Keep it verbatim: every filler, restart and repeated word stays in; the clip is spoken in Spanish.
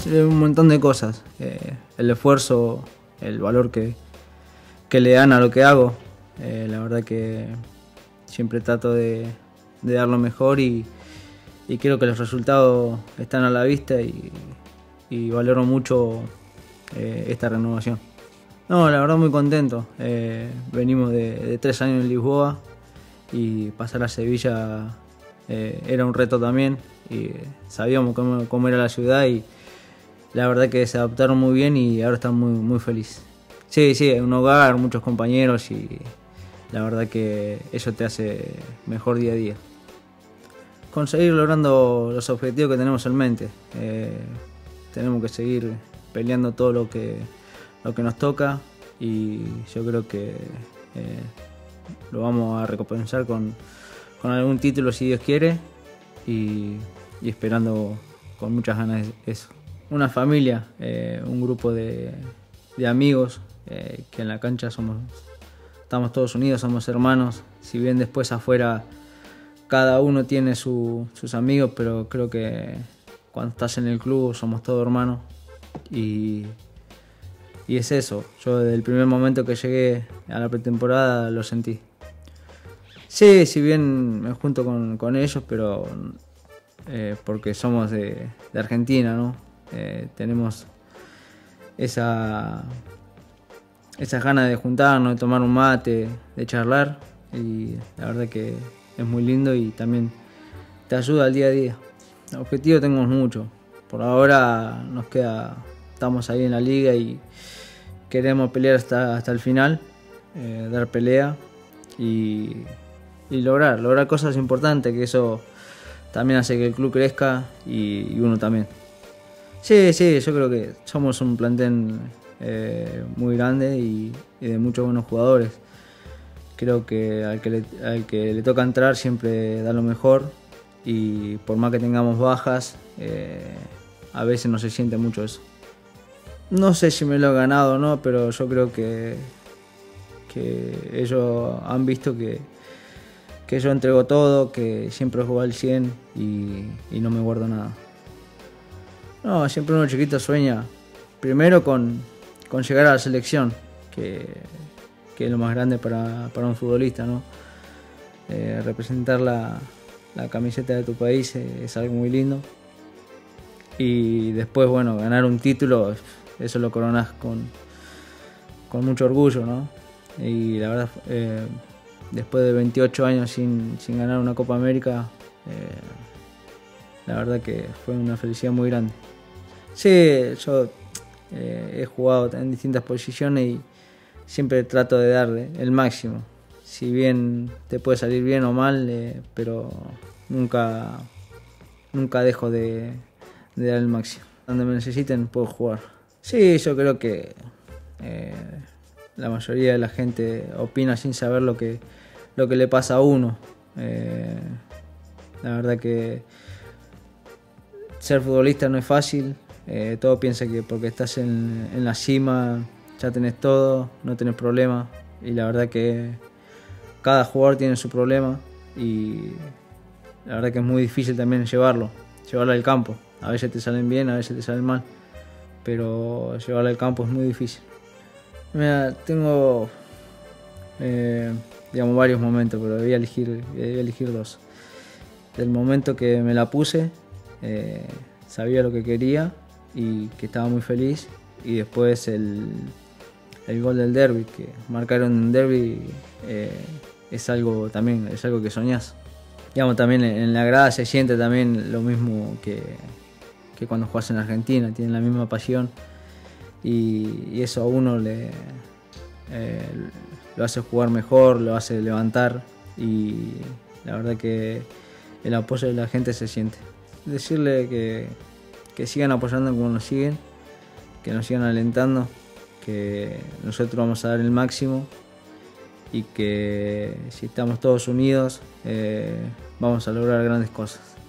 un montón de cosas. Eh, el esfuerzo, el valor que, que le dan a lo que hago. Eh, la verdad que siempre trato de, de dar lo mejor y, y creo que los resultados están a la vista y, y valoro mucho eh, esta renovación. No, la verdad muy contento. Eh, venimos de, de tres años en Lisboa y pasar a Sevilla eh, era un reto también. Y sabíamos cómo, cómo era la ciudad y la verdad que se adaptaron muy bien y ahora están muy, muy felices. Sí, sí, un hogar, muchos compañeros y la verdad que eso te hace mejor día a día. Conseguir logrando los objetivos que tenemos en mente. Eh, tenemos que seguir peleando todo lo que, lo que nos toca y yo creo que eh, lo vamos a recompensar con, con algún título si Dios quiere y, y esperando con muchas ganas eso. Una familia, eh, un grupo de, de amigos eh, que en la cancha somos, estamos todos unidos, somos hermanos. Si bien después afuera cada uno tiene su, sus amigos, pero creo que cuando estás en el club somos todos hermanos y, y es eso. Yo desde el primer momento que llegué a la pretemporada lo sentí. Sí, si bien me junto con, con ellos, pero eh, porque somos de, de Argentina, ¿no? Eh, tenemos esa, esas ganas de juntarnos, de tomar un mate, de charlar y la verdad que es muy lindo y también te ayuda al día a día. Objetivos tenemos muchos. Por ahora nos queda, estamos ahí en la liga y queremos pelear hasta, hasta el final, eh, dar pelea y, y lograr, lograr cosas importantes, que eso también hace que el club crezca y, y uno también. Sí, sí, yo creo que somos un plantel eh, muy grande y, y de muchos buenos jugadores. Creo que al que, le, al que le toca entrar siempre da lo mejor y por más que tengamos bajas, eh, a veces no se siente mucho eso. No sé si me lo he ganado o no, pero yo creo que, que ellos han visto que, que yo entrego todo, que siempre juego al cien y, y no me guardo nada. No, siempre uno chiquito sueña primero con, con llegar a la selección, que, que es lo más grande para, para un futbolista, ¿no? Eh, representar la, la camiseta de tu país es algo muy lindo. Y después, bueno, ganar un título, eso lo coronas con, con mucho orgullo, ¿no? Y la verdad, eh, después de veintiocho años sin, sin ganar una Copa América, eh, la verdad que fue una felicidad muy grande. Sí, yo eh, he jugado en distintas posiciones y siempre trato de darle el máximo. Si bien te puede salir bien o mal, eh, pero nunca, nunca dejo de, de dar el máximo. Donde me necesiten puedo jugar. Sí, yo creo que eh, la mayoría de la gente opina sin saber lo que, lo que le pasa a uno. Eh, la verdad que ser futbolista no es fácil. Eh, todo piensa que porque estás en, en la cima ya tenés todo, no tenés problema. Y la verdad que cada jugador tiene su problema y la verdad que es muy difícil también llevarlo, llevarlo al campo. A veces te salen bien, a veces te salen mal, pero llevarlo al campo es muy difícil. Mira, tengo eh, digamos varios momentos, pero voy a elegir, voy a elegir dos. Del momento que me la puse, eh, sabía lo que quería y que estaba muy feliz, y después el, el gol del derbi, que marcaron un derbi, eh, es algo también, es algo que soñás. Digamos, también en la grada se siente también lo mismo que, que cuando jugás en Argentina, tienen la misma pasión y, y eso a uno le eh, lo hace jugar mejor, lo hace levantar y la verdad que el apoyo de la gente se siente. Decirle que, que sigan apoyando como nos siguen, que nos sigan alentando, que nosotros vamos a dar el máximo y que si estamos todos unidos eh, vamos a lograr grandes cosas.